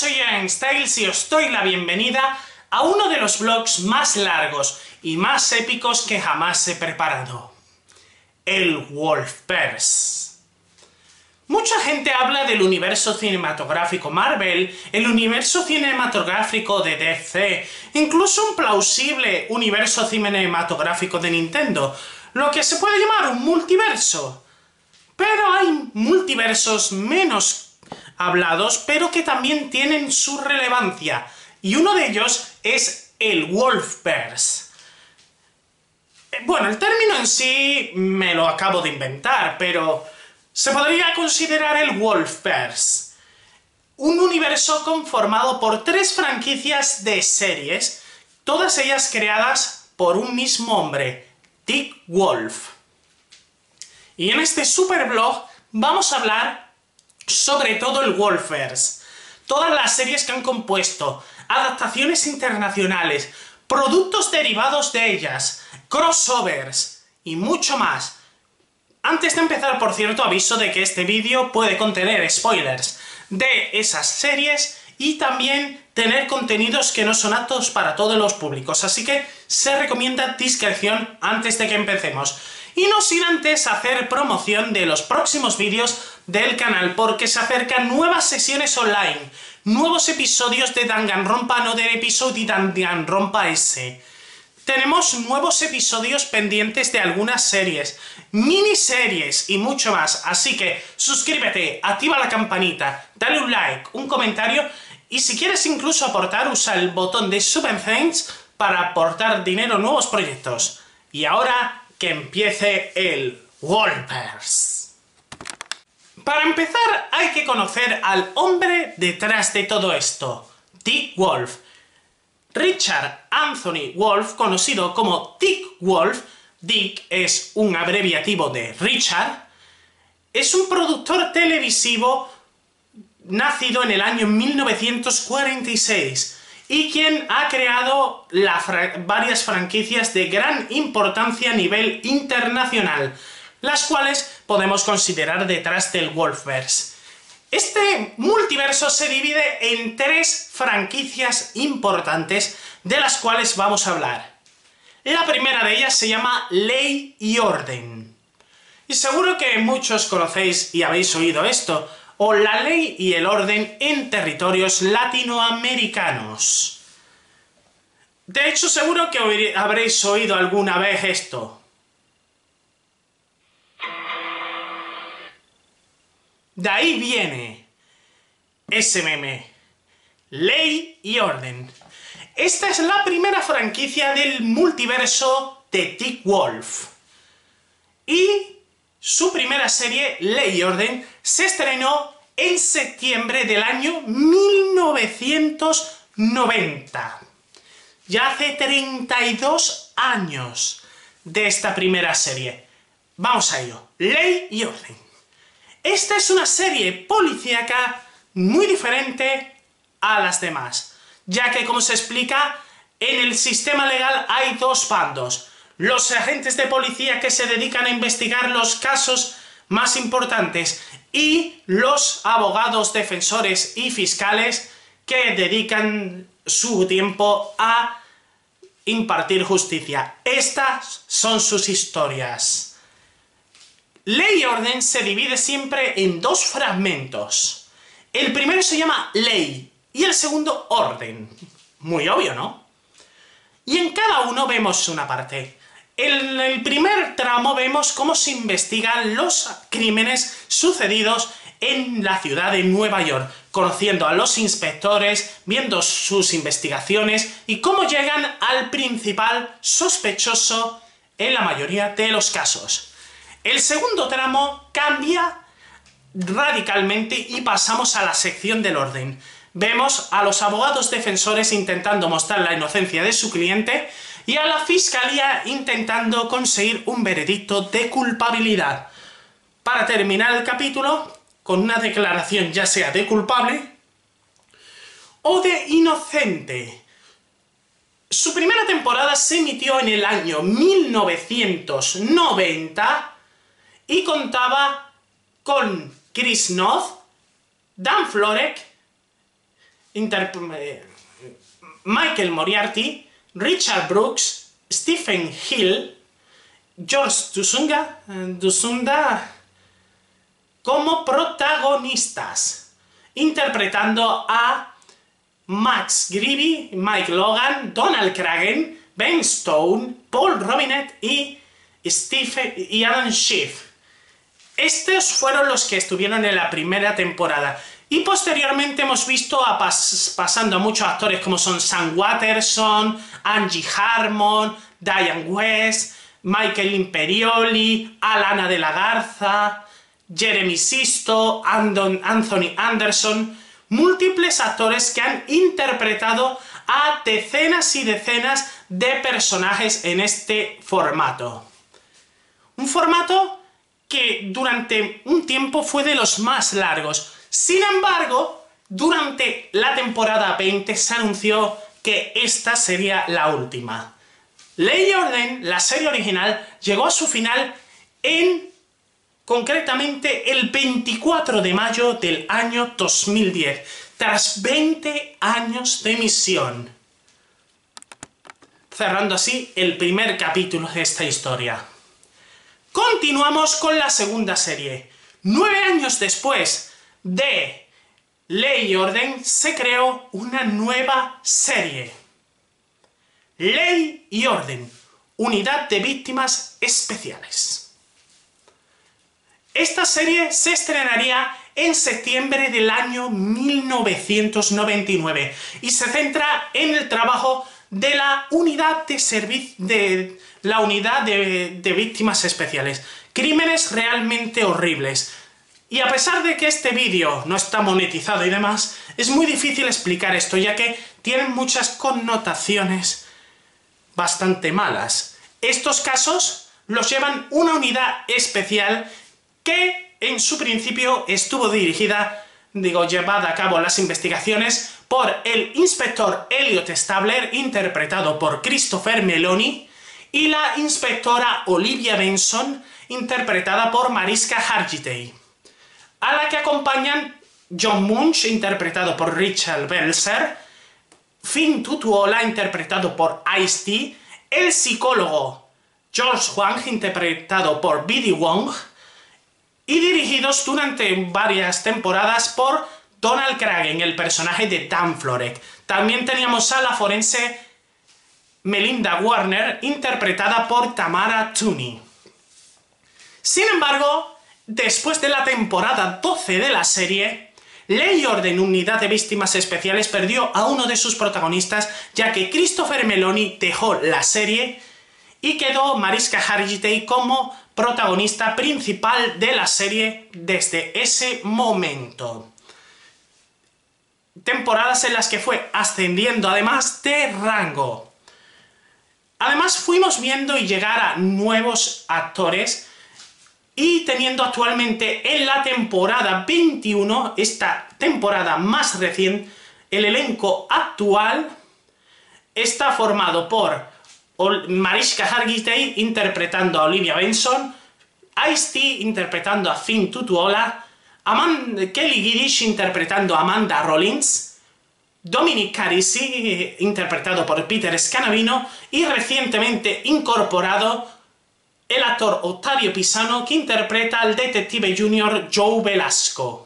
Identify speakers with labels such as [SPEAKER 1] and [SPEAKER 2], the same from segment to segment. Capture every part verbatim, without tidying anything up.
[SPEAKER 1] soy Styles y os doy la bienvenida a uno de los vlogs más largos y más épicos que jamás he preparado. El Wolfverse. Mucha gente habla del universo cinematográfico Marvel, el universo cinematográfico de D C, incluso un plausible universo cinematográfico de Nintendo, lo que se puede llamar un multiverso. Pero hay multiversos menos hablados, pero que también tienen su relevancia, y uno de ellos es el Wolfverse. Bueno, el término en sí me lo acabo de inventar, pero se podría considerar el Wolfverse un universo conformado por tres franquicias de series, todas ellas creadas por un mismo hombre, Dick Wolf. Y en este super blog vamos a hablar sobre todo el Wolfverse, todas las series que han compuesto, adaptaciones internacionales, productos derivados de ellas, crossovers y mucho más. Antes de empezar, por cierto, aviso de que este vídeo puede contener spoilers de esas series y también tener contenidos que no son aptos para todos los públicos, así que se recomienda discreción antes de que empecemos. Y no sin antes hacer promoción de los próximos vídeos del canal, porque se acercan nuevas sesiones online, nuevos episodios de Danganronpa no de episodio y Danganronpa S. Tenemos nuevos episodios pendientes de algunas series, miniseries y mucho más, así que suscríbete, activa la campanita, dale un like, un comentario y si quieres incluso aportar, usa el botón de Super Thanks para aportar dinero a nuevos proyectos. Y ahora que empiece el Wolfverse. Para empezar hay que conocer al hombre detrás de todo esto, Dick Wolf. Richard Anthony Wolf, conocido como Dick Wolf, Dick es un abreviativo de Richard, es un productor televisivo nacido en el año mil novecientos cuarenta y seis y quien ha creado la fra- varias franquicias de gran importancia a nivel internacional, las cuales podemos considerar detrás del Wolfverse. Este multiverso se divide en tres franquicias importantes de las cuales vamos a hablar. La primera de ellas se llama Ley y Orden. Y seguro que muchos conocéis y habéis oído esto, o la ley y el orden en territorios latinoamericanos. De hecho, seguro que habréis oído alguna vez esto. De ahí viene ese meme. Ley y Orden. Esta es la primera franquicia del multiverso de Dick Wolf. Y su primera serie, Ley y Orden, se estrenó en septiembre del año mil novecientos noventa. Ya hace treinta y dos años de esta primera serie. Vamos a ello. Ley y Orden. Esta es una serie policíaca muy diferente a las demás, ya que, como se explica, en el sistema legal hay dos bandos. Los agentes de policía que se dedican a investigar los casos más importantes y los abogados, defensores y fiscales que dedican su tiempo a impartir justicia. Estas son sus historias. Ley y Orden se divide siempre en dos fragmentos. El primero se llama Ley y el segundo Orden. Muy obvio, ¿no? Y en cada uno vemos una parte. En el primer tramo vemos cómo se investigan los crímenes sucedidos en la ciudad de Nueva York, conociendo a los inspectores, viendo sus investigaciones y cómo llegan al principal sospechoso en la mayoría de los casos. El segundo tramo cambia radicalmente y pasamos a la sección del orden. Vemos a los abogados defensores intentando mostrar la inocencia de su cliente y a la fiscalía intentando conseguir un veredicto de culpabilidad. Para terminar el capítulo con una declaración ya sea de culpable o de inocente. Su primera temporada se emitió en el año mil novecientos noventa y contaba con Chris Noth, Dan Florek, Inter eh, Michael Moriarty, Richard Brooks, Stephen Hill, George Dusunda, Dusunda como protagonistas, interpretando a Max Greevy, Mike Logan, Donald Cragen, Ben Stone, Paul Robinett y, Stephen, y Adam Schiff. Estos fueron los que estuvieron en la primera temporada. Y posteriormente hemos visto a pas pasando a muchos actores como son Sam Waterston, Angie Harmon, Diane West, Michael Imperioli, Alana de la Garza, Jeremy Sisto, Andon, Anthony Anderson, múltiples actores que han interpretado a decenas y decenas de personajes en este formato. Un formato que durante un tiempo fue de los más largos. Sin embargo, durante la temporada veinte se anunció que esta sería la última. Ley y Orden, la serie original, llegó a su final en, concretamente, el veinticuatro de mayo del año dos mil diez, tras veinte años de emisión, cerrando así el primer capítulo de esta historia. Continuamos con la segunda serie. Nueve años después de Ley y Orden, se creó una nueva serie. Ley y Orden, Unidad de Víctimas Especiales. Esta serie se estrenaría en septiembre del año mil novecientos noventa y nueve y se centra en el trabajo de la unidad de servicio de la unidad de, de víctimas especiales. Crímenes realmente horribles. Y a pesar de que este vídeo no está monetizado y demás, es muy difícil explicar esto, ya que tienen muchas connotaciones bastante malas. Estos casos los llevan una unidad especial que en su principio estuvo dirigida, digo, llevada a cabo las investigaciones por el inspector Elliot Stabler, interpretado por Christopher Meloni, y la inspectora Olivia Benson, interpretada por Mariska Hargitay, a la que acompañan John Munch, interpretado por Richard Belzer, Finn Tutuola, interpretado por Ice-T, el psicólogo George Wang, interpretado por B D Wong, y dirigidos durante varias temporadas por Donald Cragen, el personaje de Dan Florek. También teníamos a la forense Melinda Warner, interpretada por Tamara Tunie. Sin embargo, después de la temporada doce de la serie, Ley y Orden, Unidad de Víctimas Especiales, perdió a uno de sus protagonistas, ya que Christopher Meloni dejó la serie y quedó Mariska Hargitay como protagonista principal de la serie desde ese momento. Temporadas en las que fue ascendiendo además de rango. Además fuimos viendo y llegar a nuevos actores y teniendo actualmente en la temporada veintiuno, esta temporada más reciente, el elenco actual está formado por Mariska Hargitay interpretando a Olivia Benson, Ice-T interpretando a Finn Tutuola, Amanda, Kelly Giddish interpretando a Amanda Rollins, Dominic Carisi interpretado por Peter Scanavino y recientemente incorporado el actor Octavio Pisano, que interpreta al detective junior Joe Velasco.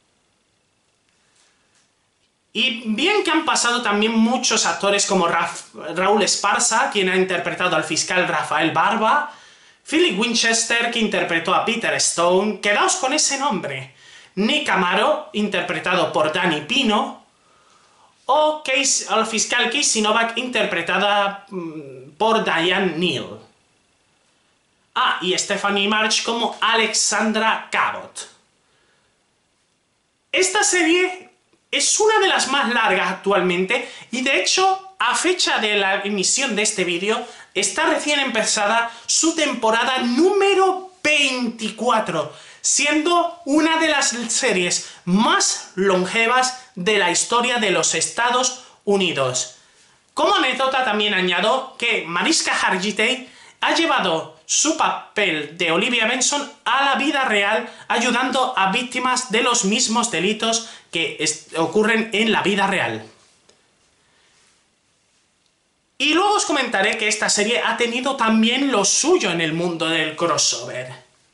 [SPEAKER 1] Y bien que han pasado también muchos actores como Raf, Raúl Esparza, quien ha interpretado al fiscal Rafael Barba, Philip Winchester, que interpretó a Peter Stone, quedaos con ese nombre, Nick Amaro, interpretado por Danny Pino, o Case, al fiscal Casey Novak, interpretada mmm, por Diane Neal. Ah, y Stephanie March como Alexandra Cabot. Esta serie es una de las más largas actualmente y de hecho, a fecha de la emisión de este vídeo, está recién empezada su temporada número veinticuatro, siendo una de las series más longevas de la historia de los Estados Unidos. Como anécdota también añado que Mariska Hargitay ha llevado su papel de Olivia Benson a la vida real, ayudando a víctimas de los mismos delitos que ocurren en la vida real. Y luego os comentaré que esta serie ha tenido también lo suyo en el mundo del crossover.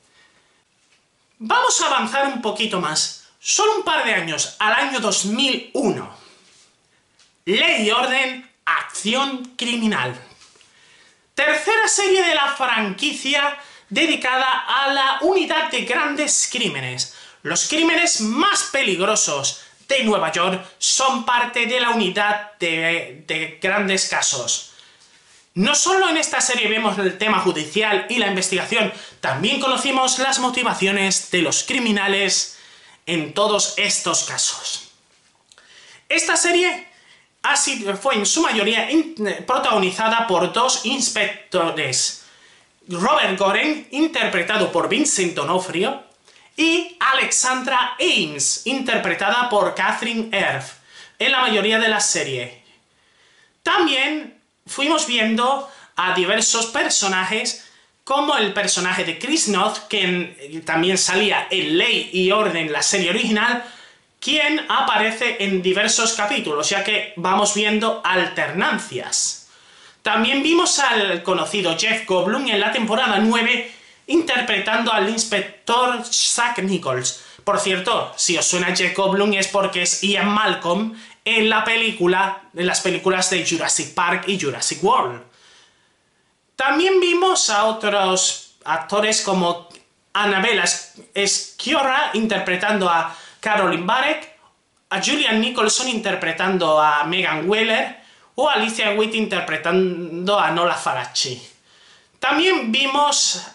[SPEAKER 1] Vamos a avanzar un poquito más, solo un par de años, al año dos mil uno. Ley y Orden, Acción Criminal. Tercera serie de la franquicia dedicada a la unidad de grandes crímenes. Los crímenes más peligrosos de Nueva York son parte de la unidad de, de grandes casos. No solo en esta serie vemos el tema judicial y la investigación, también conocimos las motivaciones de los criminales en todos estos casos. Esta serie ha sido, fue en su mayoría in, protagonizada por dos inspectores, Robert Goren, interpretado por Vincent D'Onofrio, y Alexandra Ames, interpretada por Catherine Erf, en la mayoría de la serie. También fuimos viendo a diversos personajes, como el personaje de Chris Noth, que también salía en Ley y Orden, la serie original, quien aparece en diversos capítulos, ya que vamos viendo alternancias. También vimos al conocido Jeff Goldblum en la temporada nueve, interpretando al inspector Zack Nichols. Por cierto, si os suena Jeff Goldblum es porque es Ian Malcolm en la película, en las películas de Jurassic Park y Jurassic World. También vimos a otros actores como Annabella Sciorra interpretando a Caroline Barek, a Julian Nicholson interpretando a Megan Wheeler o a Alicia Witt interpretando a Nola Falacci. También vimos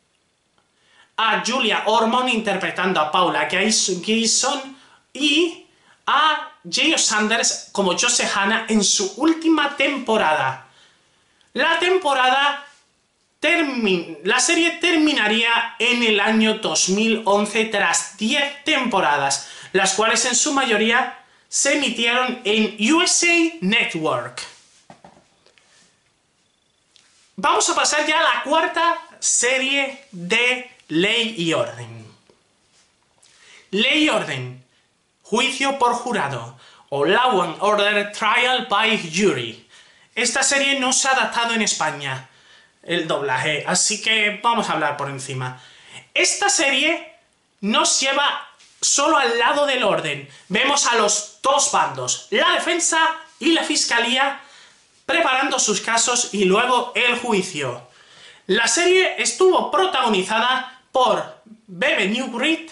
[SPEAKER 1] a Julia Ormond interpretando a Paula Gleason y a Jay Sanders como Joseph Hanna en su última temporada. La temporada termin- la serie terminaría en el año dos mil once tras diez temporadas, las cuales en su mayoría se emitieron en U S A Network. Vamos a pasar ya a la cuarta serie de Ley y Orden. Ley y Orden, Juicio por Jurado, o Law and Order Trial by Jury. Esta serie no se ha adaptado en España, el doblaje, así que vamos a hablar por encima. Esta serie nos lleva solo al lado del orden. Vemos a los dos bandos, la defensa y la fiscalía, preparando sus casos y luego el juicio. La serie estuvo protagonizada por Bebe Neuwirth.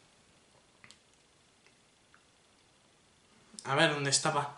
[SPEAKER 1] A ver, ¿dónde estaba?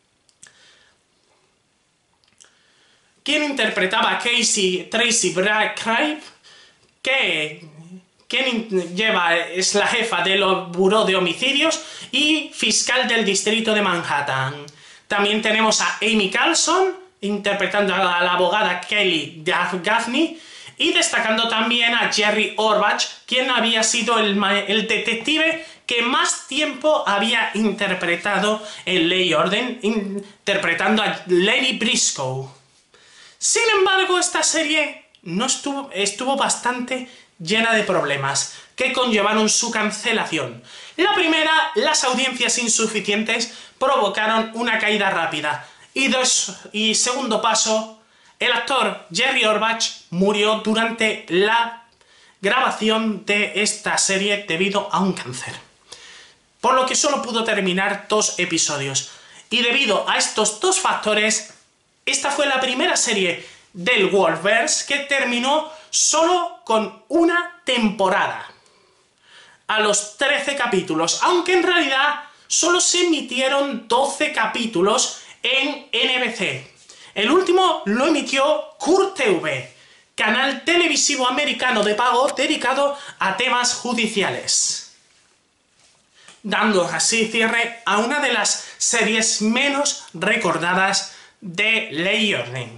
[SPEAKER 1] Quien interpretaba a Casey Tracy Cripe, que quien lleva, es la jefa del Buró de Homicidios y fiscal del distrito de Manhattan. También tenemos a Amy Carlson, interpretando a la abogada Kelly Gaffney, y destacando también a Jerry Orbach, quien había sido el, el detective que más tiempo había interpretado en Ley y Orden, interpretando a Lady Briscoe. Sin embargo, esta serie no estuvo, estuvo bastante llena de problemas que conllevaron su cancelación. La primera, las audiencias insuficientes provocaron una caída rápida. Y, dos, y segundo paso, el actor Jerry Orbach murió durante la grabación de esta serie debido a un cáncer, por lo que solo pudo terminar dos episodios. Y debido a estos dos factores, esta fue la primera serie del Wolfverse que terminó solo con una temporada, a los trece capítulos, aunque en realidad solo se emitieron doce capítulos en N B C. El último lo emitió CURT-T V, canal televisivo americano de pago dedicado a temas judiciales, dando así cierre a una de las series menos recordadas de Ley y Orden.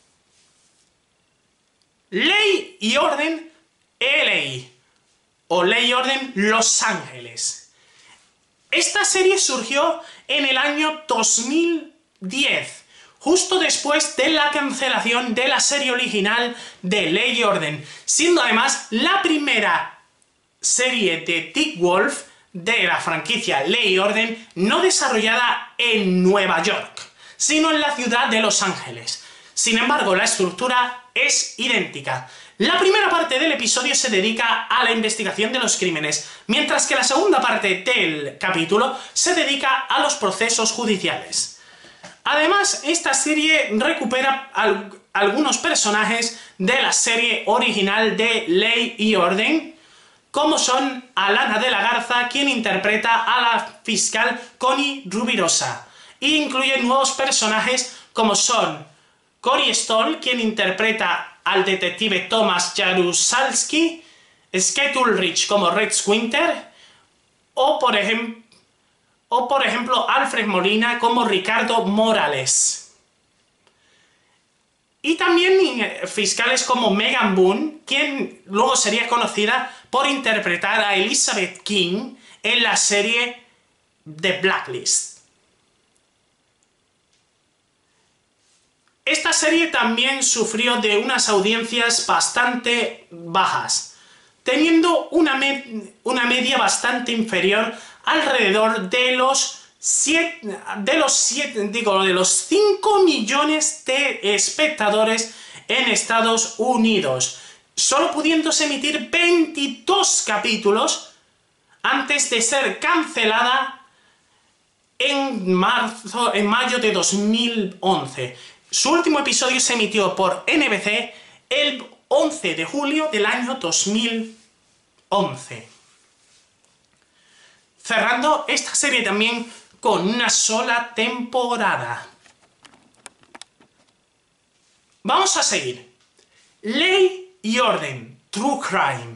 [SPEAKER 1] Ley y Orden L A, o Ley y Orden Los Ángeles. Esta serie surgió en el año dos mil diez, justo después de la cancelación de la serie original de Ley y Orden, siendo además la primera serie de Dick Wolf de la franquicia Ley y Orden no desarrollada en Nueva York, sino en la ciudad de Los Ángeles. Sin embargo, la estructura es idéntica. La primera parte del episodio se dedica a la investigación de los crímenes, mientras que la segunda parte del capítulo se dedica a los procesos judiciales. Además, esta serie recupera al- algunos personajes de la serie original de Ley y Orden, como son Alana de la Garza, quien interpreta a la fiscal Connie Rubirosa, e incluye nuevos personajes como son Corey Stoll, quien interpreta al detective Thomas Jaruzelski, Skate Ulrich como Red Squinter, o por, ejem o por ejemplo Alfred Molina como Ricardo Morales. Y también eh, fiscales como Megan Boone, quien luego sería conocida por interpretar a Elizabeth King en la serie The Blacklist. Esta serie también sufrió de unas audiencias bastante bajas, teniendo una, me una media bastante inferior, alrededor de los siete, de los siete, digo, de los cinco millones de espectadores en Estados Unidos, solo pudiéndose emitir veintidós capítulos antes de ser cancelada en marzo, en mayo de dos mil once. Su último episodio se emitió por N B C el once de julio del año dos mil once. Cerrando esta serie también con una sola temporada. Vamos a seguir. Ley y Orden, True Crime.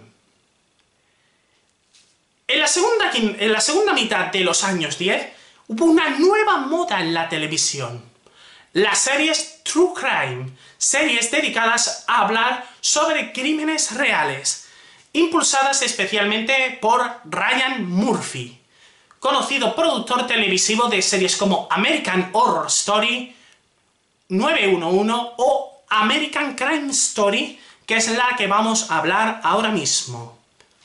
[SPEAKER 1] En la segunda, en la segunda mitad de los años diez hubo una nueva moda en la televisión. Las series True Crime, series dedicadas a hablar sobre crímenes reales, impulsadas especialmente por Ryan Murphy, conocido productor televisivo de series como American Horror Story, nueve uno uno o American Crime Story, que es la que vamos a hablar ahora mismo.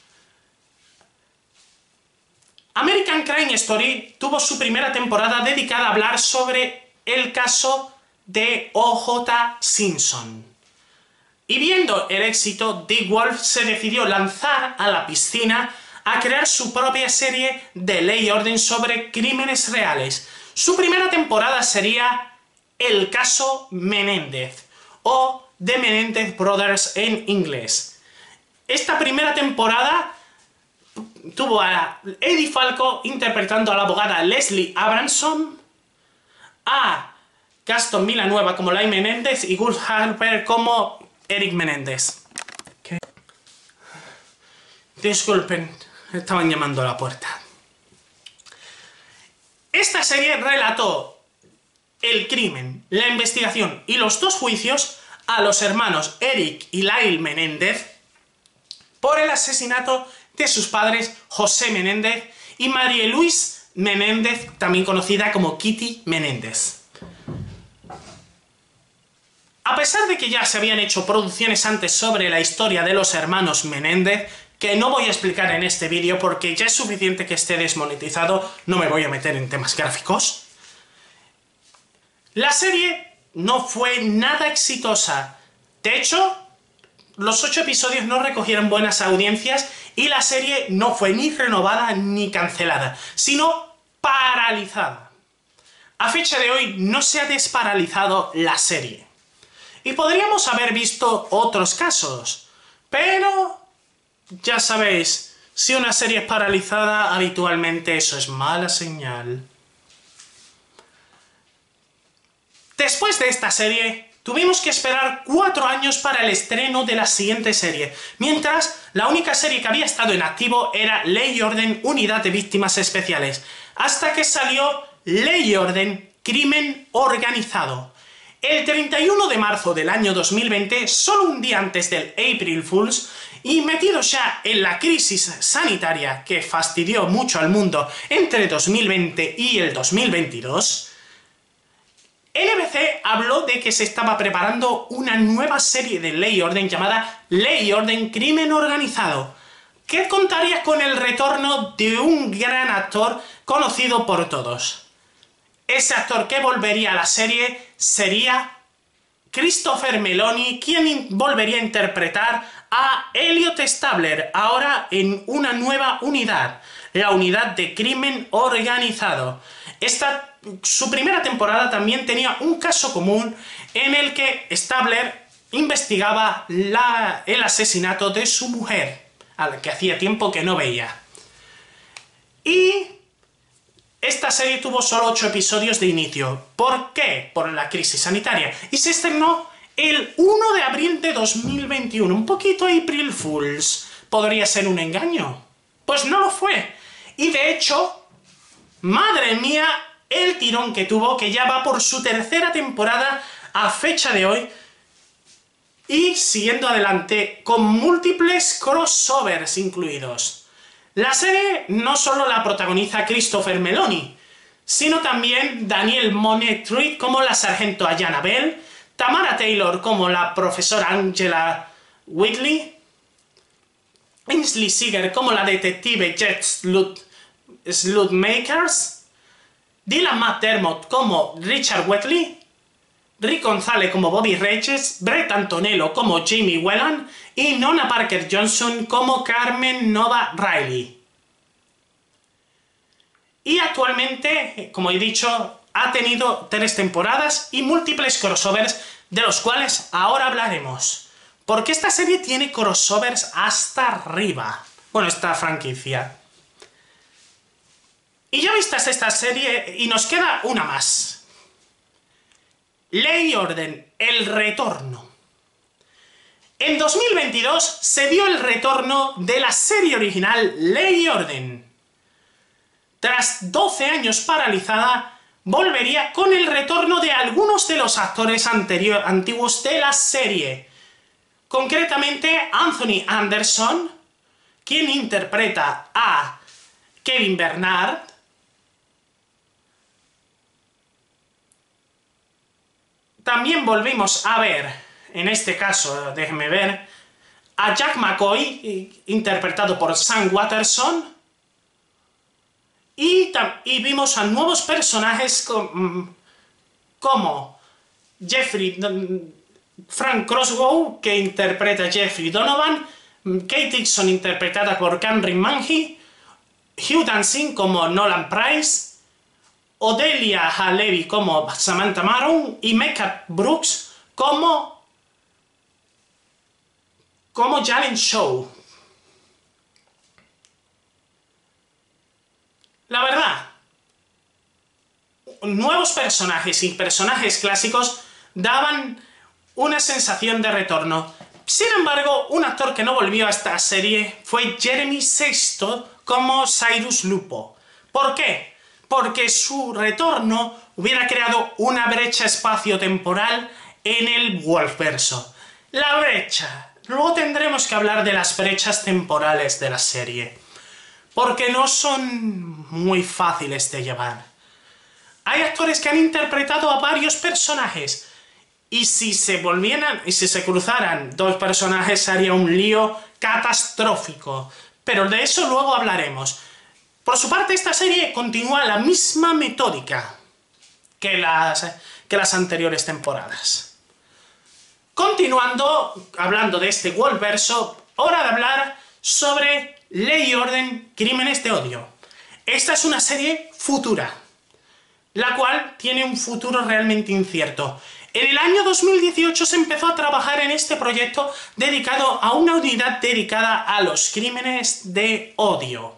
[SPEAKER 1] American Crime Story tuvo su primera temporada dedicada a hablar sobre el caso de O J Simpson. Y viendo el éxito, Dick Wolf se decidió lanzar a la piscina a crear su propia serie de Ley y Orden sobre crímenes reales. Su primera temporada sería El caso Menéndez, o The Menendez Brothers en inglés. Esta primera temporada tuvo a Eddie Falco interpretando a la abogada Leslie Abramson, a Gaston Villanueva como Lai Menéndez y Gus Harper como Eric Menéndez. ¿Qué? Disculpen, estaban llamando a la puerta. Esta serie relató el crimen, la investigación y los dos juicios a los hermanos Eric y Lyle Menéndez por el asesinato de sus padres José Menéndez y María Luis Menéndez, también conocida como Kitty Menéndez. A pesar de que ya se habían hecho producciones antes sobre la historia de los hermanos Menéndez, que no voy a explicar en este vídeo porque ya es suficiente que esté desmonetizado, no me voy a meter en temas gráficos, la serie no fue nada exitosa. De hecho, los ocho episodios no recogieron buenas audiencias y la serie no fue ni renovada ni cancelada, sino paralizada. A fecha de hoy no se ha desparalizado la serie. Y podríamos haber visto otros casos, pero ya sabéis, si una serie es paralizada, habitualmente eso es mala señal. Después de esta serie, tuvimos que esperar cuatro años para el estreno de la siguiente serie, mientras la única serie que había estado en activo era Ley y Orden, Unidad de Víctimas Especiales, hasta que salió Ley y Orden, Crimen Organizado. El treinta y uno de marzo del año dos mil veinte, solo un día antes del April Fools, y metidos ya en la crisis sanitaria que fastidió mucho al mundo entre dos mil veinte y el dos mil veintidós, N B C habló de que se estaba preparando una nueva serie de Ley y Orden llamada Ley y Orden Crimen Organizado, que contaría con el retorno de un gran actor conocido por todos. Ese actor que volvería a la serie sería Christopher Meloni, quien volvería a interpretar a Elliot Stabler, ahora en una nueva unidad, la unidad de crimen organizado. Esta, su primera temporada también tenía un caso común en el que Stabler investigaba la, el asesinato de su mujer, a la que hacía tiempo que no veía. Y esta serie tuvo solo ocho episodios de inicio. ¿Por qué? Por la crisis sanitaria. Y se estrenó el uno de abril de dos mil veintiuno. Un poquito April Fools. ¿Podría ser un engaño? Pues no lo fue. Y de hecho, madre mía, el tirón que tuvo, que ya va por su tercera temporada a fecha de hoy. Y siguiendo adelante, con múltiples crossovers incluidos. La serie no solo la protagoniza Christopher Meloni, sino también Daniel Monet-Reed como la sargento Ayanna Bell, Tamara Taylor como la profesora Angela Whitley, Ainsley Seeger como la detective Jet Slutmakers, Dylan McDermott como Richard Whitley, Rick González como Bobby Reyes, Brett Antonello como Jamie Whelan y Nona Parker Johnson como Carmen Nova Riley. Y actualmente, como he dicho, ha tenido tres temporadas y múltiples crossovers, de los cuales ahora hablaremos. Porque esta serie tiene crossovers hasta arriba. Bueno, esta franquicia. Y ya vistas esta serie, y nos queda una más. Ley y Orden, el retorno. En dos mil veintidós se dio el retorno de la serie original Ley y Orden. Tras doce años paralizada, volvería con el retorno de algunos de los actores anterior, antiguos de la serie. Concretamente, Anthony Anderson, quien interpreta a Kevin Bernard, también volvimos a ver, en este caso, déjenme ver, a Jack McCoy, interpretado por Sam Waterston, y, y vimos a nuevos personajes como, como Jeffrey, Frank Crossbow, que interpreta a Jeffrey Donovan, Kate Dixon, interpretada por Cameron Manji, Hugh Dancy como Nolan Price, Odelia Halevi como Samantha Maron y Mecca Brooks como como Jalen Shaw. La verdad, nuevos personajes y personajes clásicos daban una sensación de retorno. Sin embargo, un actor que no volvió a esta serie fue Jeremy Sexton como Cyrus Lupo. ¿Por qué? Porque su retorno hubiera creado una brecha espacio-temporal en el Wolfverso. La brecha. Luego tendremos que hablar de las brechas temporales de la serie, porque no son muy fáciles de llevar. Hay actores que han interpretado a varios personajes, y si se volvieran, y si se cruzaran dos personajes sería un lío catastrófico. Pero de eso luego hablaremos. Por su parte, esta serie continúa la misma metódica que las, que las anteriores temporadas. Continuando, hablando de este Wolfverso, hora de hablar sobre Ley y Orden, Crímenes de Odio. Esta es una serie futura, la cual tiene un futuro realmente incierto. En el año dos mil dieciocho se empezó a trabajar en este proyecto dedicado a una unidad dedicada a los crímenes de odio.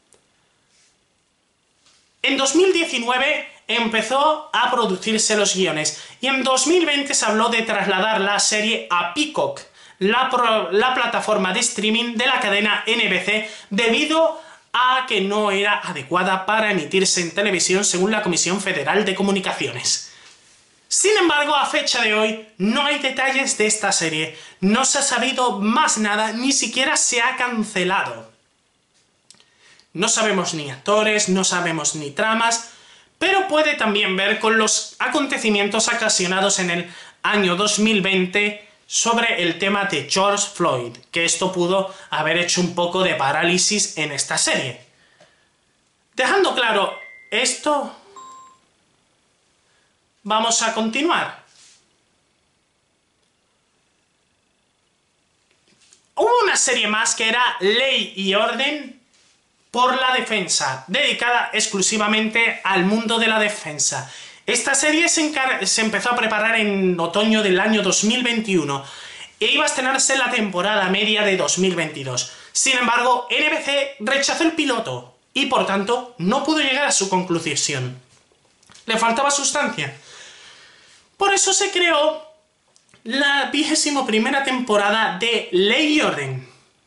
[SPEAKER 1] En dos mil diecinueve empezó a producirse los guiones y en dos mil veinte se habló de trasladar la serie a Peacock, la, pro, la plataforma de streaming de la cadena N B C, debido a que no era adecuada para emitirse en televisión según la Comisión Federal de Comunicaciones. Sin embargo, a fecha de hoy no hay detalles de esta serie, no se ha sabido más nada, ni siquiera se ha cancelado. No sabemos ni actores, no sabemos ni tramas, pero puede también ver con los acontecimientos ocasionados en el año dos mil veinte sobre el tema de George Floyd, que esto pudo haber hecho un poco de parálisis en esta serie. Dejando claro esto, vamos a continuar. Hubo una serie más que era Ley y Orden por la Defensa, dedicada exclusivamente al mundo de la defensa. Esta serie se, se empezó a preparar en otoño del año dos mil veintiuno e iba a estrenarse en la temporada media de dos mil veintidós. Sin embargo, N B C rechazó el piloto y por tanto no pudo llegar a su conclusión. Le faltaba sustancia. Por eso se creó la vigésimo primera temporada de Ley y Orden.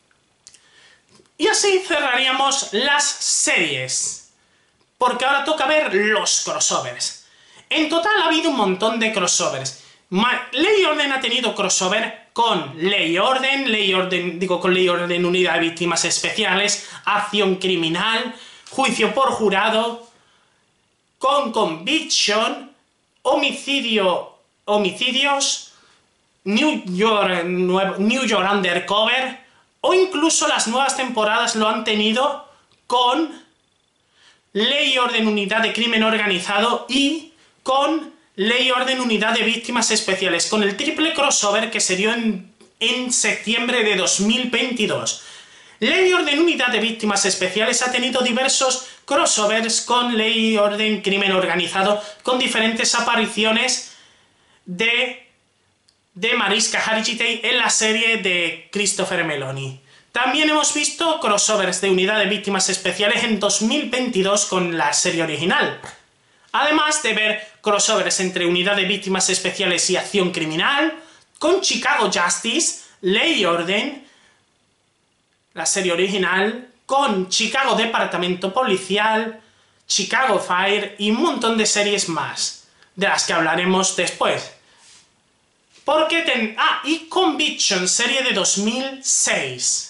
[SPEAKER 1] Y así cerraríamos las series, porque ahora toca ver los crossovers. En total ha habido un montón de crossovers. Ley y Orden ha tenido crossover con Ley y Orden, Ley y Orden, digo con Ley y Orden Unidad de Víctimas Especiales, Acción Criminal, Juicio por Jurado, con Conviction, Homicidio, Homicidios, New York, New York Undercover, o incluso las nuevas temporadas lo han tenido con Ley y Orden Unidad de Crimen Organizado y con Ley y Orden Unidad de Víctimas Especiales, con el triple crossover que se dio en, en septiembre de dos mil veintidós. Ley y Orden Unidad de Víctimas Especiales ha tenido diversos crossovers con Ley y Orden Crimen Organizado, con diferentes apariciones de... de Mariska Hargitay en la serie de Christopher Meloni. También hemos visto crossovers de Unidad de Víctimas Especiales en dos mil veintidós con la serie original. Además de ver crossovers entre Unidad de Víctimas Especiales y Acción Criminal, con Chicago Justice, Ley y Orden, la serie original, con Chicago Departamento Policial, Chicago Fire y un montón de series más, de las que hablaremos después. Porque ten... Ah, y Conviction, serie de dos mil seis.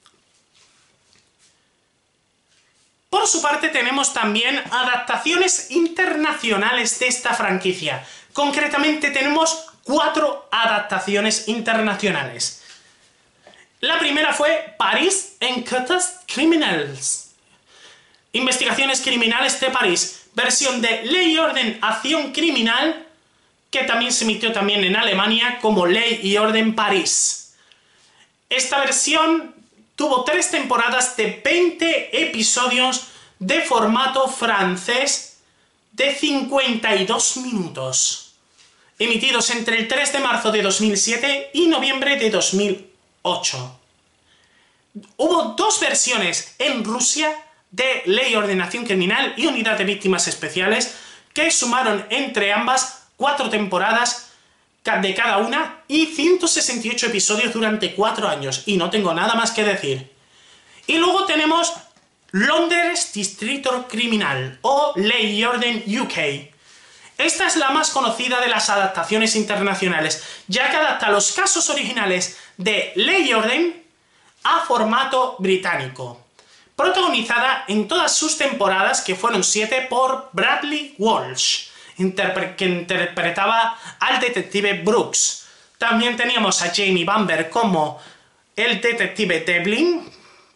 [SPEAKER 1] Por su parte tenemos también adaptaciones internacionales de esta franquicia. Concretamente tenemos cuatro adaptaciones internacionales. La primera fue Paris Enquêtes Criminelles. Investigaciones Criminales de París. Versión de Ley y Orden Acción Criminal, que también se emitió también en Alemania como Ley y Orden París. Esta versión tuvo tres temporadas de veinte episodios de formato francés de cincuenta y dos minutos, emitidos entre el tres de marzo de dos mil siete y noviembre de dos mil ocho. Hubo dos versiones en Rusia de Ley y Orden Acción Criminal y Unidad de Víctimas Especiales, que sumaron entre ambas cuatro temporadas de cada una y ciento sesenta y ocho episodios durante cuatro años, y no tengo nada más que decir. Y luego tenemos Londres Distrito Criminal, o Ley y Orden U K. Esta es la más conocida de las adaptaciones internacionales, ya que adapta los casos originales de Ley y Orden a formato británico. Protagonizada en todas sus temporadas, que fueron siete, por Bradley Walsh, que interpretaba al detective Brooks. También teníamos a Jamie Bamber como el detective Devlin.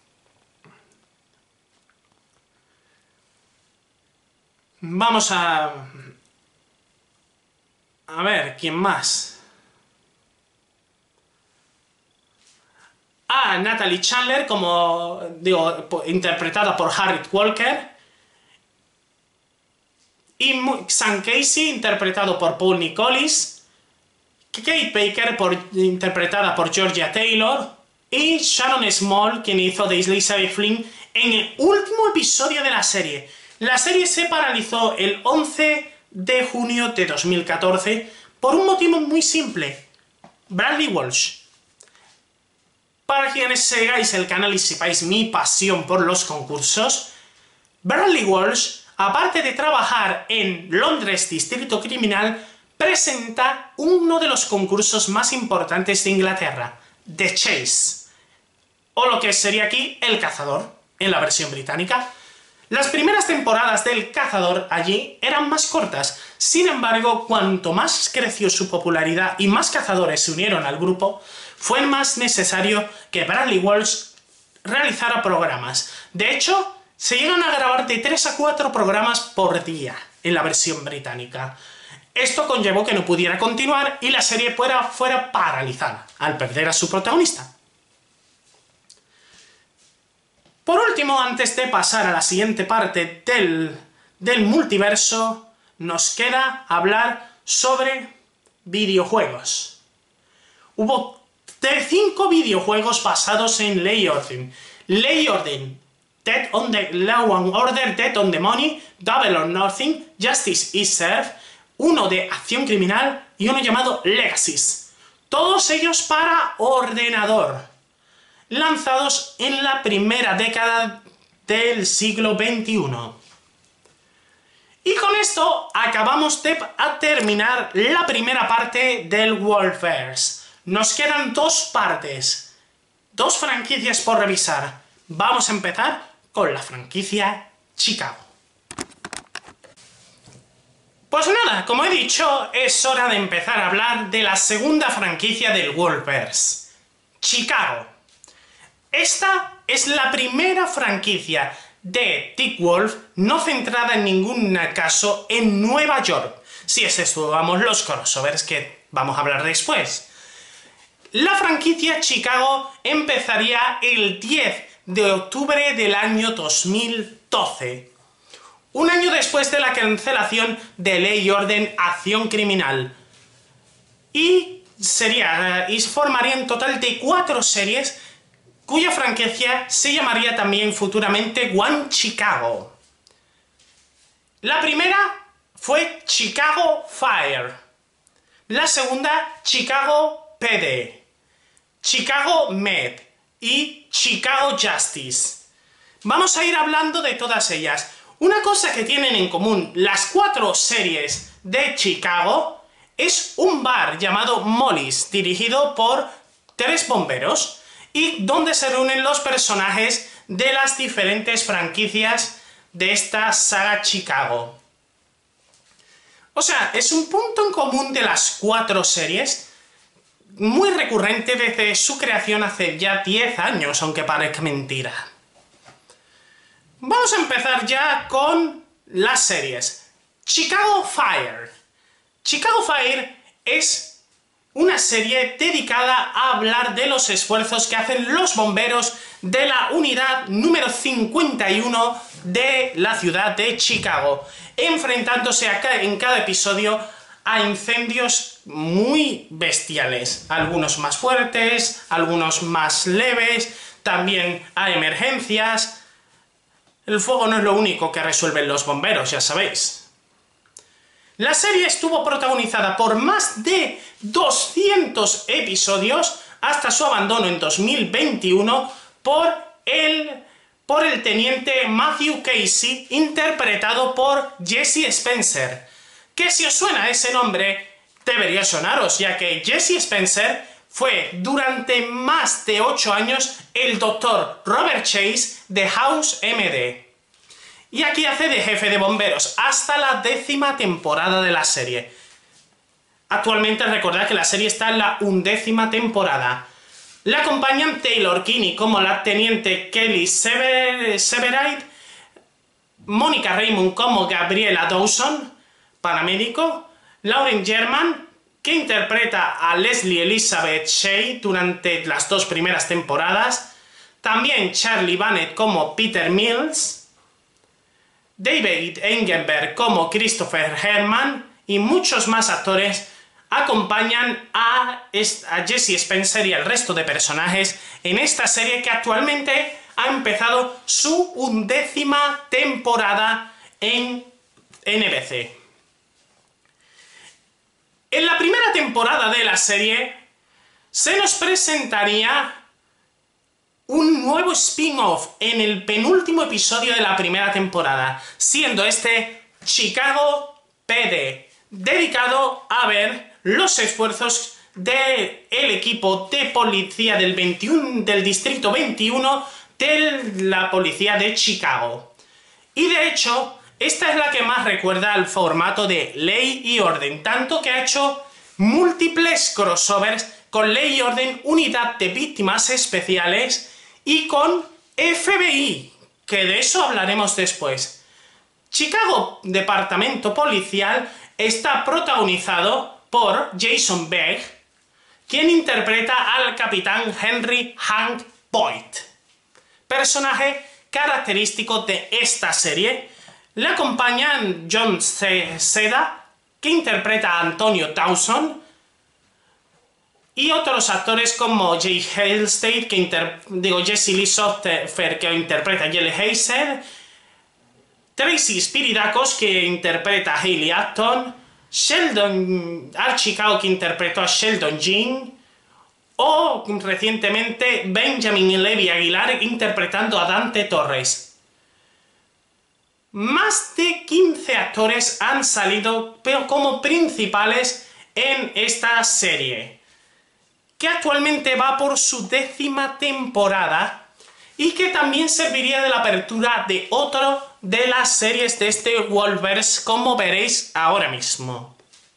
[SPEAKER 1] Vamos a... a ver, ¿quién más? A Natalie Chandler, como digo, interpretada por Harriet Walker. Y Sam Casey, interpretado por Paul Nicolis, Kate Baker, por, interpretada por Georgia Taylor, y Sharon Small, quien hizo de Elizabeth Flynn en el último episodio de la serie. La serie se paralizó el once de junio de dos mil catorce por un motivo muy simple: Bradley Walsh. Para quienes sigáis el canal y sepáis mi pasión por los concursos, Bradley Walsh, aparte de trabajar en Londres Distrito Criminal, presenta uno de los concursos más importantes de Inglaterra, The Chase, o lo que sería aquí El Cazador, en la versión británica. Las primeras temporadas del Cazador allí eran más cortas, sin embargo, cuanto más creció su popularidad y más cazadores se unieron al grupo, fue más necesario que Bradley Walsh realizara programas. De hecho, se llegan a grabar de tres a cuatro programas por día en la versión británica. Esto conllevó que no pudiera continuar y la serie fuera, fuera paralizada, al perder a su protagonista. Por último, antes de pasar a la siguiente parte del, del multiverso, nos queda hablar sobre videojuegos. Hubo cinco videojuegos basados en Ley Orden. Ley Orden, Dead on the Law and Order, Dead on the Money, Double or Nothing, Justice is Served, uno de acción criminal y uno llamado Legacies. Todos ellos para ordenador, lanzados en la primera década del siglo veintiuno. Y con esto acabamos de terminar la primera parte del Wolfverse. Nos quedan dos partes, dos franquicias por revisar. Vamos a empezar con la franquicia Chicago. Pues nada, como he dicho, es hora de empezar a hablar de la segunda franquicia del Wolfverse, Chicago. Esta es la primera franquicia de Dick Wolf no centrada en ningún caso en Nueva York, si exceptuamos los crossovers que vamos a hablar después. La franquicia Chicago empezaría el diez de octubre del año dos mil doce, un año después de la cancelación de Ley y Orden Acción Criminal, y sería y formaría un total de cuatro series cuya franquicia se llamaría también futuramente One Chicago. La primera fue Chicago Fire, la segunda Chicago P D, Chicago Med y Chicago Justice. Vamos a ir hablando de todas ellas. Una cosa que tienen en común las cuatro series de Chicago es un bar llamado Molly's, dirigido por tres bomberos, y donde se reúnen los personajes de las diferentes franquicias de esta saga Chicago. O sea, es un punto en común de las cuatro series, muy recurrente desde su creación hace ya diez años, aunque parezca mentira. Vamos a empezar ya con las series. Chicago Fire. Chicago Fire es una serie dedicada a hablar de los esfuerzos que hacen los bomberos de la unidad número cincuenta y uno de la ciudad de Chicago, enfrentándose a cada, en cada episodio a incendios muy bestiales, algunos más fuertes, algunos más leves, también a emergencias. El fuego no es lo único que resuelven los bomberos, ya sabéis. La serie estuvo protagonizada por más de doscientos episodios hasta su abandono en dos mil veintiuno por el, por el teniente Matthew Casey, interpretado por Jesse Spencer. Que si os suena ese nombre, debería sonaros, ya que Jesse Spencer fue durante más de ocho años el doctor Robert Chase de House M D. Y aquí hace de jefe de bomberos hasta la décima temporada de la serie. Actualmente recordad que la serie está en la undécima temporada. Le acompañan Taylor Kinney como la teniente Kelly Sever Severide, Mónica Raymond como Gabriela Dawson, paramédico, Lauren German, que interpreta a Leslie Elizabeth Shea durante las dos primeras temporadas, también Charlie Bannett como Peter Mills, David Engelberg como Christopher Herman y muchos más actores acompañan a, a Jesse Spencer y al resto de personajes en esta serie que actualmente ha empezado su undécima temporada en N B C. En la primera temporada de la serie se nos presentaría un nuevo spin-off en el penúltimo episodio de la primera temporada, siendo este Chicago P D, dedicado a ver los esfuerzos del equipo de policía del, veintiuno, del distrito veintiuno de la policía de Chicago. Y de hecho, esta es la que más recuerda al formato de Ley y Orden, tanto que ha hecho múltiples crossovers con Ley y Orden, Unidad de Víctimas Especiales y con F B I, que de eso hablaremos después. Chicago Departamento Policial está protagonizado por Jason Begg, quien interpreta al capitán Henry Hank Boyd, personaje característico de esta serie. Le acompañan John Seda, que interpreta a Antonio Dawson, y otros actores como Jay Halstead, que inter... digo Jesse Lee Soffer, que interpreta a Jelly Hazel, Tracy Spiridakos, que interpreta a Hayley Acton, Sheldon Archicao, que interpretó a Sheldon Jean, o recientemente Benjamin Levy Aguilar interpretando a Dante Torres. Más de quince actores han salido como principales en esta serie, que actualmente va por su décima temporada y que también serviría de la apertura de otro de las series de este Wolfverse, como veréis ahora mismo.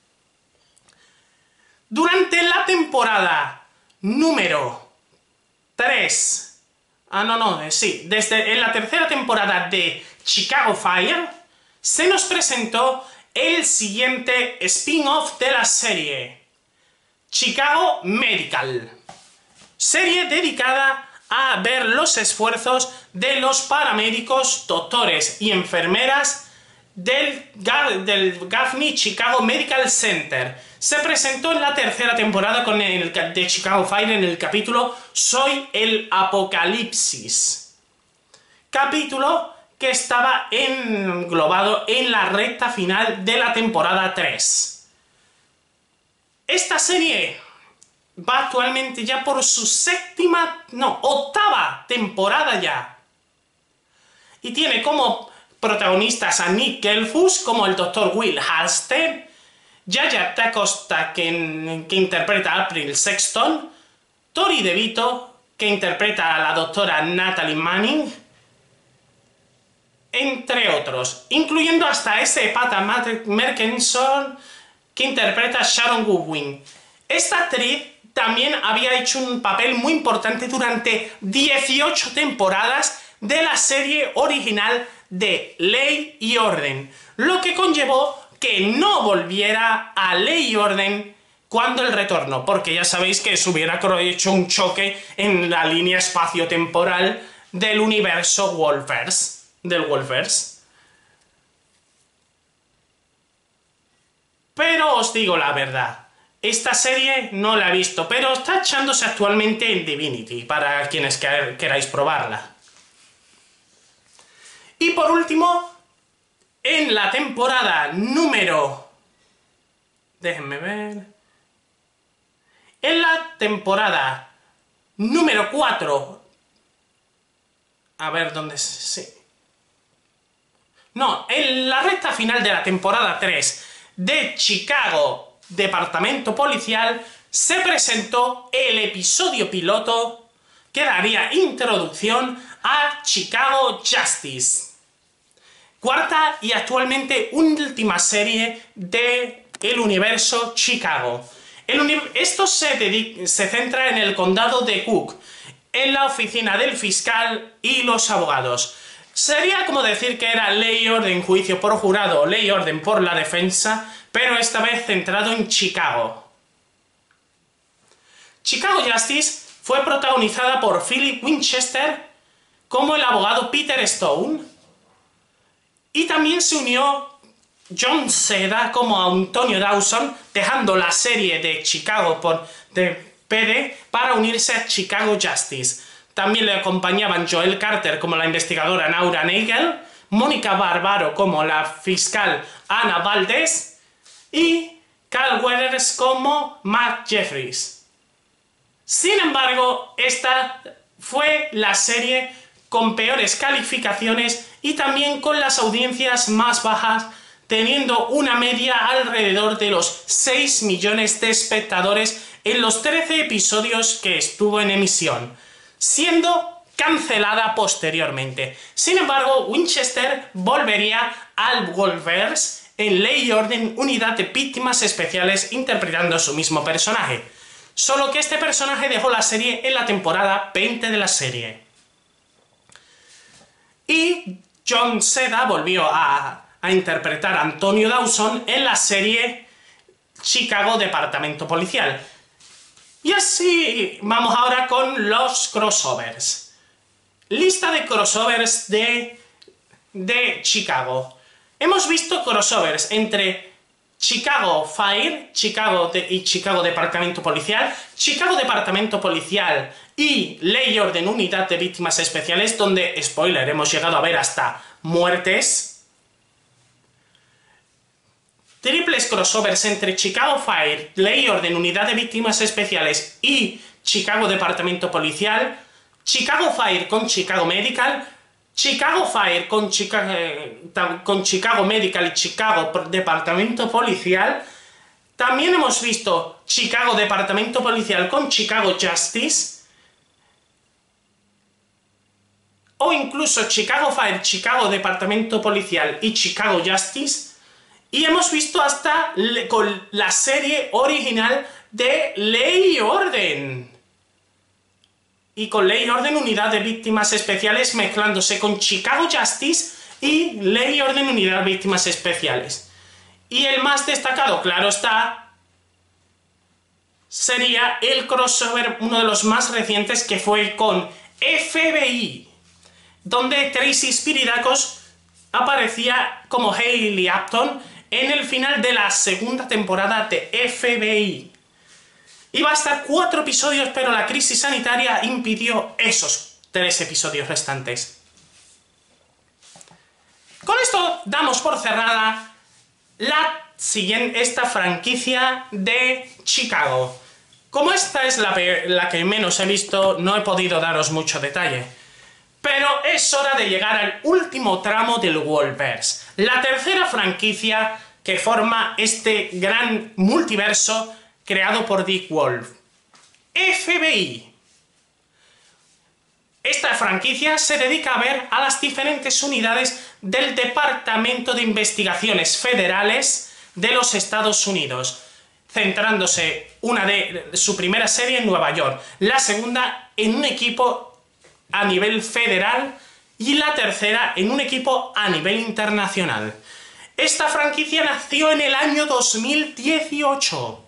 [SPEAKER 1] Durante la temporada número tres, ah no, no, sí, desde en la tercera temporada de Chicago Fire, se nos presentó el siguiente spin-off de la serie, Chicago Medical, serie dedicada a ver los esfuerzos de los paramédicos, doctores y enfermeras del, del Gaffney Chicago Medical Center. Se presentó en la tercera temporada con el, de Chicago Fire en el capítulo Soy el Apocalipsis, capítulo que estaba englobado en la recta final de la temporada tres. Esta serie va actualmente ya por su séptima, no, octava temporada ya. Y tiene como protagonistas a Nick Gelfus como el doctor Will Halstead, Yaya Tacosta, que, que interpreta a April Sexton, Tori DeVito, que interpreta a la doctora Natalie Manning, entre otros, incluyendo hasta ese Pata Merkinson, que interpreta a Sharon Goodwin. Esta actriz también había hecho un papel muy importante durante dieciocho temporadas de la serie original de Ley y Orden, lo que conllevó que no volviera a Ley y Orden cuando el retorno, porque ya sabéis que se hubiera hecho un choque en la línea espacio-temporal del universo Wolfverse, del Wolfverse. Pero os digo la verdad, esta serie no la he visto, pero está echándose actualmente en Divinity, para quienes queráis probarla. Y por último, en la temporada número... déjenme ver... En la temporada número cuatro... A ver, ¿dónde es? Sí. No, en la recta final de la temporada tres de Chicago Departamento Policial se presentó el episodio piloto que daría introducción a Chicago Justice, cuarta y actualmente última serie de el universo Chicago. El uni Esto se, se centra en el condado de Cook, en la oficina del fiscal y los abogados. Sería como decir que era Ley y Orden, juicio por jurado, Ley y Orden por la defensa, pero esta vez centrado en Chicago. Chicago Justice fue protagonizada por Philip Winchester como el abogado Peter Stone, y también se unió John Seda como Antonio Dawson, dejando la serie de Chicago por de P D para unirse a Chicago Justice. También le acompañaban Joel Carter como la investigadora Nora Nagel, Mónica Barbaro como la fiscal Ana Valdés y Carl Weathers como Matt Jeffries. Sin embargo, esta fue la serie con peores calificaciones y también con las audiencias más bajas, teniendo una media alrededor de los seis millones de espectadores en los trece episodios que estuvo en emisión, siendo cancelada posteriormente. Sin embargo, Winchester volvería al Wolfverse en Ley y Orden, Unidad de Víctimas Especiales, interpretando a su mismo personaje. Solo que este personaje dejó la serie en la temporada veinte de la serie. Y John Seda volvió a, a interpretar a Antonio Dawson en la serie Chicago Departamento Policial. Y así vamos ahora con los crossovers. Lista de crossovers de, de Chicago. Hemos visto crossovers entre Chicago Fire, Chicago de, y Chicago Departamento Policial, Chicago Departamento Policial y Ley y Orden Unidad de Víctimas Especiales, donde, spoiler, hemos llegado a ver hasta muertes. Triples crossovers entre Chicago Fire, Ley y Orden Unidad de Víctimas Especiales y Chicago Departamento Policial, Chicago Fire con Chicago Medical, Chicago Fire con Chicago, eh, con Chicago Medical y Chicago Departamento Policial. También hemos visto Chicago Departamento Policial con Chicago Justice, o incluso Chicago Fire, Chicago Departamento Policial y Chicago Justice. Y hemos visto hasta con la serie original de Ley y Orden. Y con Ley y Orden Unidad de Víctimas Especiales mezclándose con Chicago Justice y Ley y Orden Unidad de Víctimas Especiales. Y el más destacado, claro está, sería el crossover, uno de los más recientes, que fue con F B I, donde Tracy Spiridakos aparecía como Hayley Upton en el final de la segunda temporada de F B I. Iba a estar cuatro episodios, pero la crisis sanitaria impidió esos tres episodios restantes. Con esto damos por cerrada la siguiente, esta franquicia de Chicago. Como esta es la, la que menos he visto, no he podido daros mucho detalle. Pero es hora de llegar al último tramo del Wolfverse, la tercera franquicia que forma este gran multiverso creado por Dick Wolf. F B I. Esta franquicia se dedica a ver a las diferentes unidades del Departamento de Investigaciones Federales de los Estados Unidos, centrándose una de su primera serie en Nueva York, la segunda en un equipo a nivel federal y la tercera en un equipo a nivel internacional. Esta franquicia nació en el año dos mil dieciocho.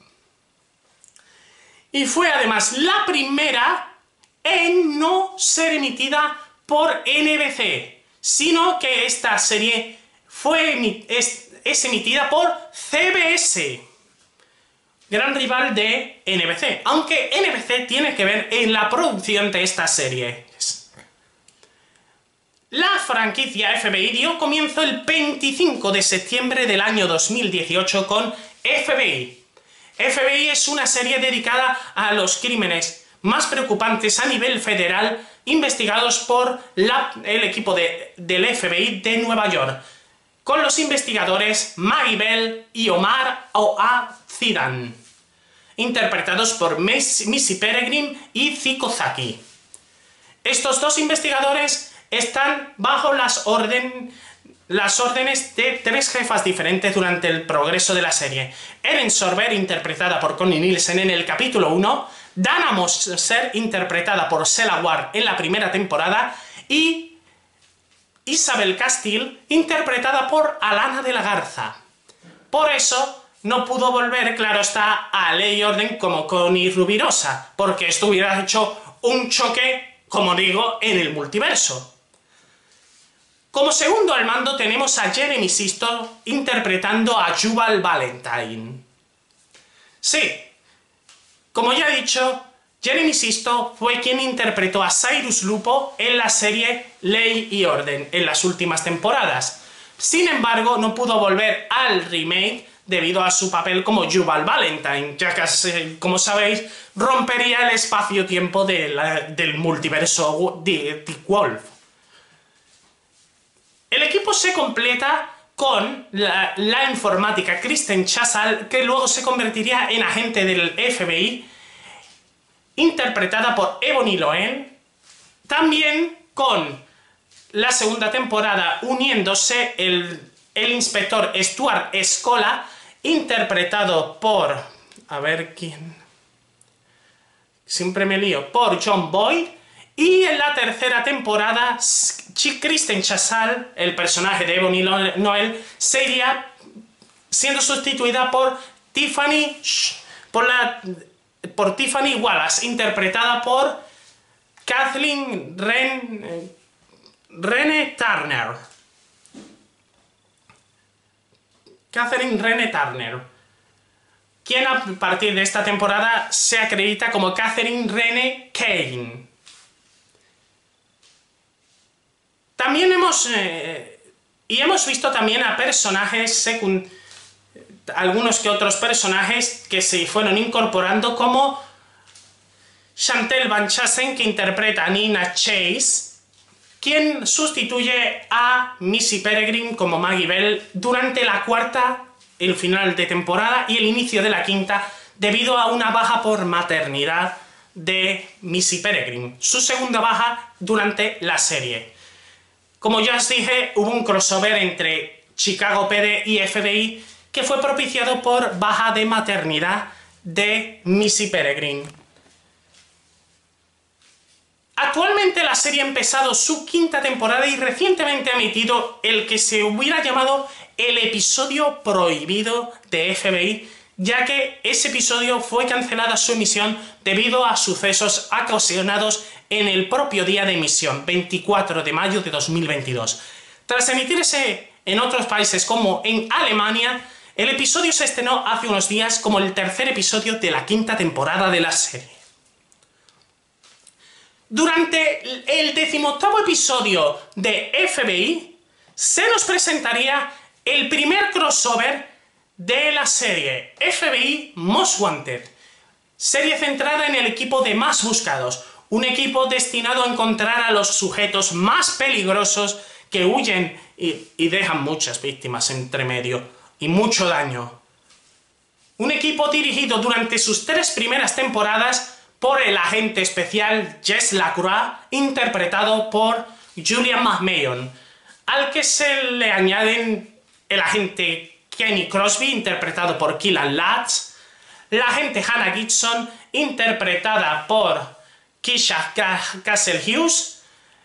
[SPEAKER 1] Y fue además la primera en no ser emitida por N B C, sino que esta serie fue es, es emitida por C B S, gran rival de N B C, aunque N B C tiene que ver en la producción de esta serie. La franquicia F B I dio comienzo el veinticinco de septiembre del año dos mil dieciocho con F B I. F B I es una serie dedicada a los crímenes más preocupantes a nivel federal investigados por la, el equipo de, del F B I de Nueva York, con los investigadores Maggie Bell y Omar O.A. Zidan, interpretados por Missy Peregrine y Zico Zaki. Estos dos investigadores están bajo las, orden, las órdenes de tres jefas diferentes durante el progreso de la serie. Erin Sorber, interpretada por Connie Nielsen en el capítulo uno, Dana Moser, interpretada por Sela Ward en la primera temporada, y Isabel Castile, interpretada por Alana de la Garza. Por eso no pudo volver, claro está, a Ley y Orden como Connie Rubirosa, porque esto hubiera hecho un choque, como digo, en el multiverso. Como segundo al mando tenemos a Jeremy Sisto interpretando a Jubal Valentine. Sí, como ya he dicho, Jeremy Sisto fue quien interpretó a Cyrus Lupo en la serie Ley y Orden en las últimas temporadas. Sin embargo, no pudo volver al remake debido a su papel como Jubal Valentine, ya que, como sabéis, rompería el espacio-tiempo de la, del multiverso de Dick Wolf. El equipo se completa con la, la informática Kristen Chazal, que luego se convertiría en agente del F B I, interpretada por Ebony Loen, También con la segunda temporada uniéndose el, el inspector Stuart Scola, interpretado por... a ver quién... siempre me lío... por John Boyd. Y en la tercera temporada, Kristen Chazal, el personaje de Ebony Noel, sería siendo sustituida por Tiffany, por, la, por Tiffany Wallace, interpretada por Kathleen Ren, Rene Turner. Catherine Rene Turner, quien a partir de esta temporada se acredita como Catherine Rene Kane. También hemos... Eh, y hemos visto también a personajes secundarios, algunos que otros personajes que se fueron incorporando, como Chantel Van Chasen, que interpreta a Nina Chase, quien sustituye a Missy Peregrine como Maggie Bell durante la cuarta, el final de temporada y el inicio de la quinta, debido a una baja por maternidad de Missy Peregrine, su segunda baja durante la serie. Como ya os dije, hubo un crossover entre Chicago P D y F B I que fue propiciado por baja de maternidad de Missy Peregrine. Actualmente la serie ha empezado su quinta temporada y recientemente ha emitido el que se hubiera llamado el episodio prohibido de F B I, ya que ese episodio fue cancelada su emisión debido a sucesos ocasionados en el propio día de emisión, veinticuatro de mayo de dos mil veintidós. Tras emitirse en otros países como en Alemania, el episodio se estrenó hace unos días como el tercer episodio de la quinta temporada de la serie. Durante el decimoctavo episodio de F B I, se nos presentaría el primer crossover de la serie, F B I Most Wanted, serie centrada en el equipo de Más Buscados, un equipo destinado a encontrar a los sujetos más peligrosos que huyen y, y dejan muchas víctimas entre medio y mucho daño. Un equipo dirigido durante sus tres primeras temporadas por el agente especial Jess Lacroix, interpretado por Julian McMahon, al que se le añaden el agente Kenny Crosby, interpretado por Keelan Lutz, la agente Hannah Gibson, interpretada por Keisha Castle-Hughes,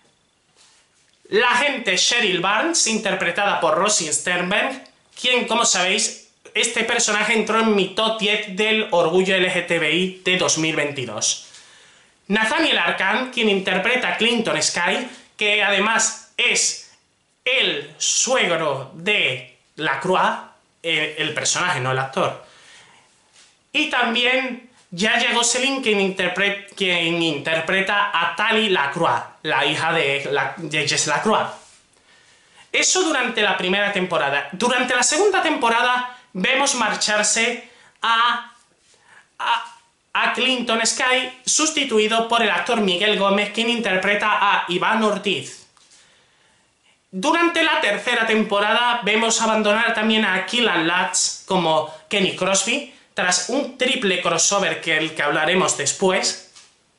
[SPEAKER 1] la agente Cheryl Barnes, interpretada por Rosie Sternberg, quien, como sabéis, este personaje entró en mi top diez del Orgullo L G T B I de dos mil veintidós. Nathaniel Arcand, quien interpreta a Clinton Sky, que además es el suegro de Lacroix, el, el personaje, no el actor. Y también Yaya Gosselin, quien, interpre quien interpreta a Tali Lacroix, la hija de, la de Jess Lacroix. Eso durante la primera temporada. Durante la segunda temporada vemos marcharse a, a, a Clinton Sky, sustituido por el actor Miguel Gómez, quien interpreta a Iván Ortiz. Durante la tercera temporada vemos abandonar también a Keelan Lutz como Kenny Crosby, tras un triple crossover que el que hablaremos después,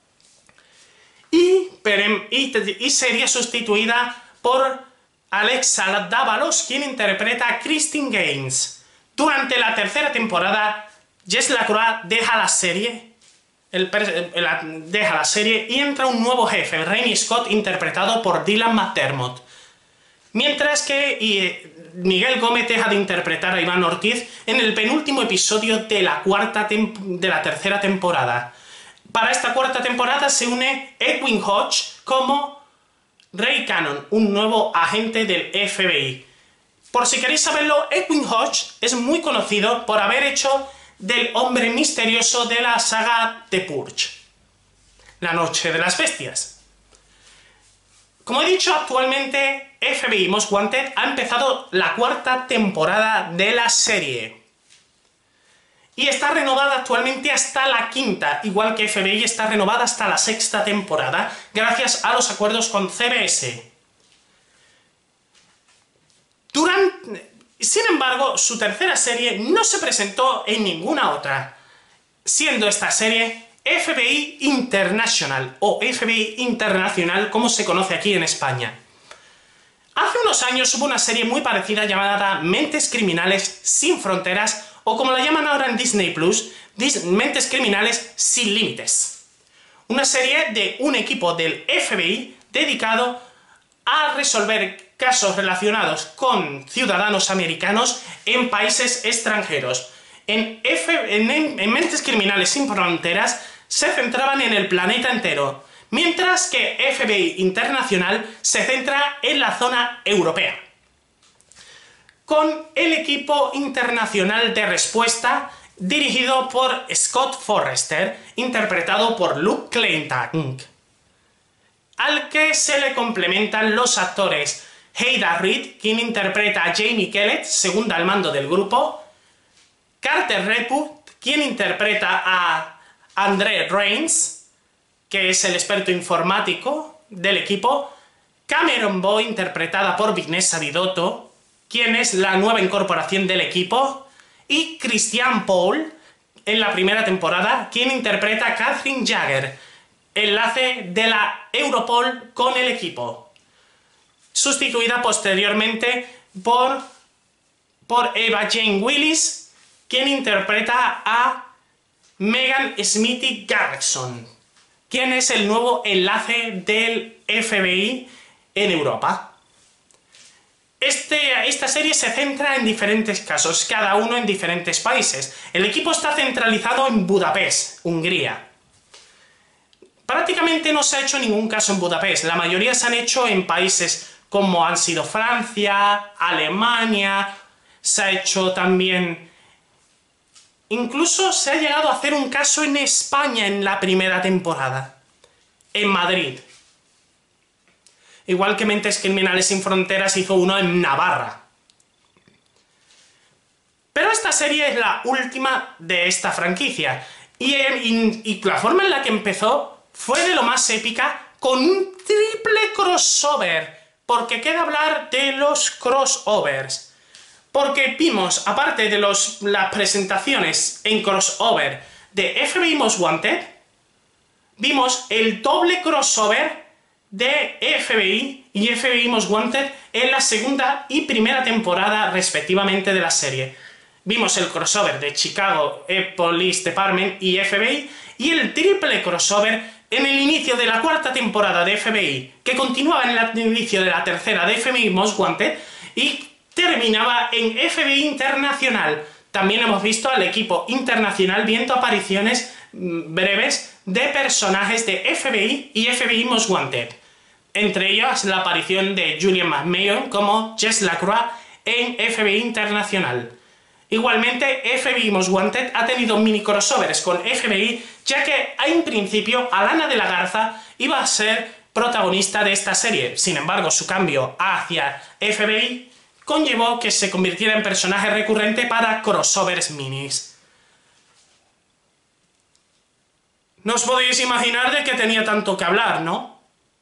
[SPEAKER 1] y, y, y sería sustituida por Alexa Dávalos, quien interpreta a Christine Gaines. Durante la tercera temporada, Jess Lacroix deja la serie, el, el, deja la serie y entra un nuevo jefe, Rainy Scott, interpretado por Dylan McDermott. Mientras que y, Miguel Gómez deja de interpretar a Iván Ortiz en el penúltimo episodio de la, cuarta de la tercera temporada. Para esta cuarta temporada se une Edwin Hodge como Ray Cannon, un nuevo agente del F B I. Por si queréis saberlo, Edwin Hodge es muy conocido por haber hecho del hombre misterioso de la saga The Purge, La Noche de las Bestias. Como he dicho, actualmente F B I Most Wanted ha empezado la cuarta temporada de la serie. Y está renovada actualmente hasta la quinta, igual que F B I está renovada hasta la sexta temporada, gracias a los acuerdos con C B S. Durante... Sin embargo, su tercera serie no se presentó en ninguna otra, siendo esta serie F B I International, o F B I Internacional, como se conoce aquí en España. Hace unos años hubo una serie muy parecida llamada Mentes Criminales Sin Fronteras, o como la llaman ahora en Disney Plus, Mentes Criminales Sin Límites. Una serie de un equipo del F B I dedicado a resolver casos relacionados con ciudadanos americanos en países extranjeros. En, F en, en Mentes Criminales Sin Fronteras se centraban en el planeta entero, mientras que F B I Internacional se centra en la zona europea. Con el equipo internacional de respuesta dirigido por Scott Forrester, interpretado por Luke Clayton, al que se le complementan los actores Heida Reed, quien interpreta a Jamie Kellett, segunda al mando del grupo, Carter Redwood, quien interpreta a André Reigns, que es el experto informático del equipo, Cameron Boy, interpretada por Vanessa Vidotto, quien es la nueva incorporación del equipo, y Christian Paul, en la primera temporada, quien interpreta a Catherine Jagger, enlace de la Europol con el equipo, sustituida posteriormente por, por Eva Jane Willis, quien interpreta a Megan Smithy Garrison, quien es el nuevo enlace del F B I en Europa. Este, esta serie se centra en diferentes casos, cada uno en diferentes países. El equipo está centralizado en Budapest, Hungría. Prácticamente no se ha hecho ningún caso en Budapest, la mayoría se han hecho en países como han sido Francia, Alemania, se ha hecho también... Incluso se ha llegado a hacer un caso en España en la primera temporada, en Madrid. Igual que Mentes Criminales Sin Fronteras hizo uno en Navarra. Pero esta serie es la última de esta franquicia, y, y, y la forma en la que empezó fue de lo más épica, con un triple crossover, porque queda hablar de los crossovers. Porque vimos, aparte de los, las presentaciones en crossover de F B I Most Wanted, vimos el doble crossover de F B I y F B I Most Wanted en la segunda y primera temporada respectivamente de la serie. Vimos el crossover de Chicago Police Department y F B I, y el triple crossover en el inicio de la cuarta temporada de F B I, que continuaba en el inicio de la tercera de F B I Most Wanted, y terminaba en F B I Internacional. También hemos visto al equipo internacional viendo apariciones mmm, breves de personajes de F B I y F B I Most Wanted. Entre ellas la aparición de Julian McMahon como Jess Lacroix en F B I Internacional. Igualmente, F B I Most Wanted ha tenido mini crossovers con F B I, ya que en principio Alana de la Garza iba a ser protagonista de esta serie. Sin embargo, su cambio hacia F B I conllevó que se convirtiera en personaje recurrente para crossovers minis. No os podéis imaginar de qué tenía tanto que hablar, ¿no?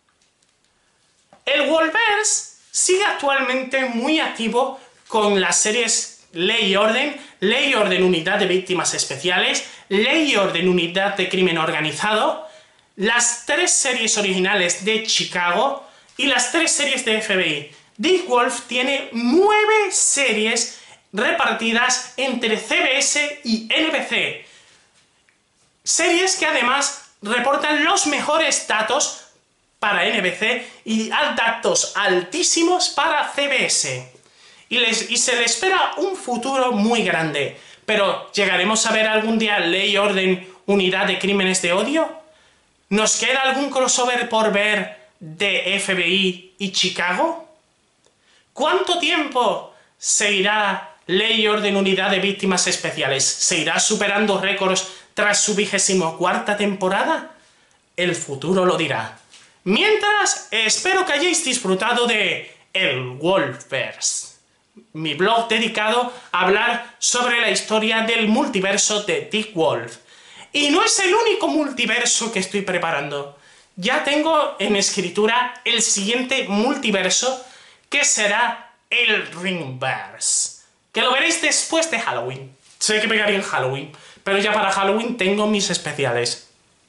[SPEAKER 1] El Wolfverse sigue actualmente muy activo con las series Ley y Orden, Ley y Orden Unidad de Víctimas Especiales, Ley y Orden Unidad de Crimen Organizado, las tres series originales de Chicago y las tres series de F B I. Dick Wolf tiene nueve series repartidas entre C B S y N B C. Series que además reportan los mejores datos para N B C y datos altísimos para C B S. Y, les, y se le espera un futuro muy grande. Pero, ¿llegaremos a ver algún día Ley y Orden Unidad de Crímenes de Odio? ¿Nos queda algún crossover por ver de F B I y Chicago? ¿Cuánto tiempo seguirá Ley y Orden Unidad de Víctimas Especiales? ¿Se irá superando récords tras su vigésimo cuarta temporada? El futuro lo dirá. Mientras, espero que hayáis disfrutado de El Wolfverse, mi blog dedicado a hablar sobre la historia del multiverso de Dick Wolf. Y no es el único multiverso que estoy preparando. Ya tengo en escritura el siguiente multiverso, que será el Ringverse, que lo veréis después de Halloween. Sé que pegaría en Halloween, pero ya para Halloween tengo mis especiales.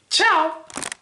[SPEAKER 1] ¡Chao!